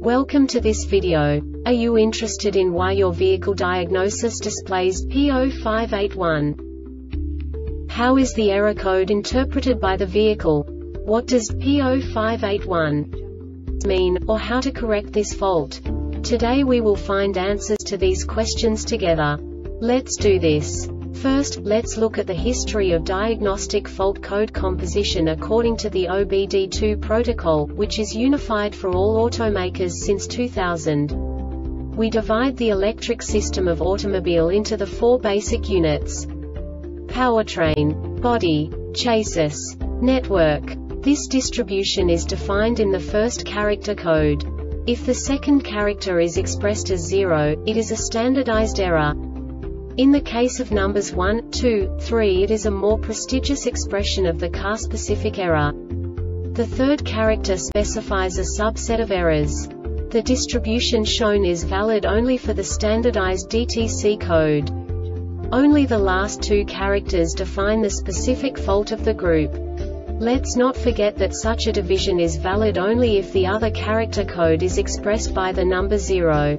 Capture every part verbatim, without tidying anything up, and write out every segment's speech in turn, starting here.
Welcome to this video. Are you interested in why your vehicle diagnosis displays P zero five eight one? How is the error code interpreted by the vehicle? What does P zero five eight one mean, or how to correct this fault? Today we will find answers to these questions together. Let's do this. First, let's look at the history of diagnostic fault code composition according to the O B D two protocol, which is unified for all automakers since two thousand. We divide the electric system of automobile into the four basic units: powertrain, body, chassis, network. This distribution is defined in the first character code. If the second character is expressed as zero, it is a standardized error. In the case of numbers one, two, three, it is a more prestigious expression of the car-specific error. The third character specifies a subset of errors. The distribution shown is valid only for the standardized D T C code. Only the last two characters define the specific fault of the group. Let's not forget that such a division is valid only if the other character code is expressed by the number zero.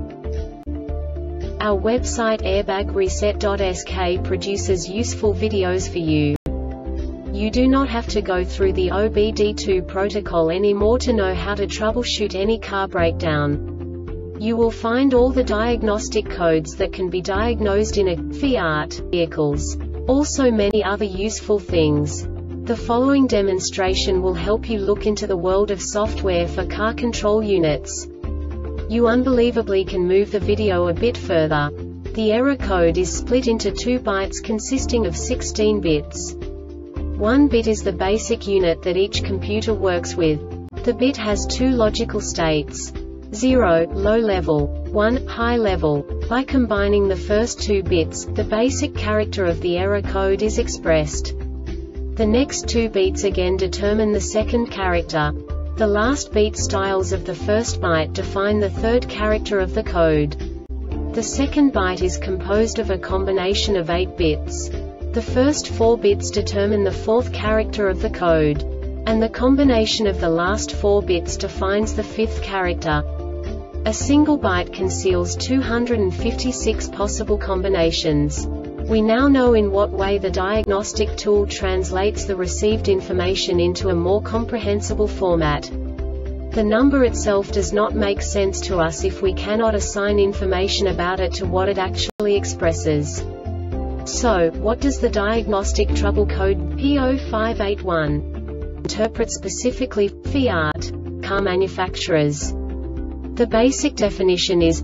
Our website airbag reset dot S K produces useful videos for you. You do not have to go through the O B D two protocol anymore to know how to troubleshoot any car breakdown. You will find all the diagnostic codes that can be diagnosed in a Fiat vehicles. Also many other useful things. The following demonstration will help you look into the world of software for car control units. You unbelievably can move the video a bit further. The error code is split into two bytes consisting of sixteen bits. One bit is the basic unit that each computer works with. The bit has two logical states: zero, low level, one, high level. By combining the first two bits, the basic character of the error code is expressed. The next two bits again determine the second character. The last beat styles of the first byte define the third character of the code. The second byte is composed of a combination of eight bits. The first four bits determine the fourth character of the code. And the combination of the last four bits defines the fifth character. A single byte conceals two hundred fifty-six possible combinations. We now know in what way the diagnostic tool translates the received information into a more comprehensible format. The number itself does not make sense to us if we cannot assign information about it to what it actually expresses. So, what does the diagnostic trouble code P zero five eight one interpret specifically for Fiat car manufacturers? The basic definition is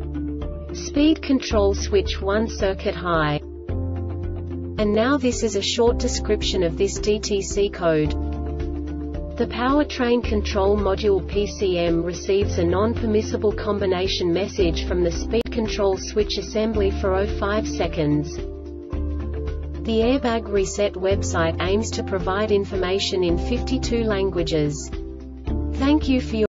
speed control switch one circuit high. And now this is a short description of this D T C code. The powertrain control module P C M receives a non-permissible combination message from the speed control switch assembly for zero point zero five seconds. The Airbag Reset website aims to provide information in fifty-two languages. Thank you for your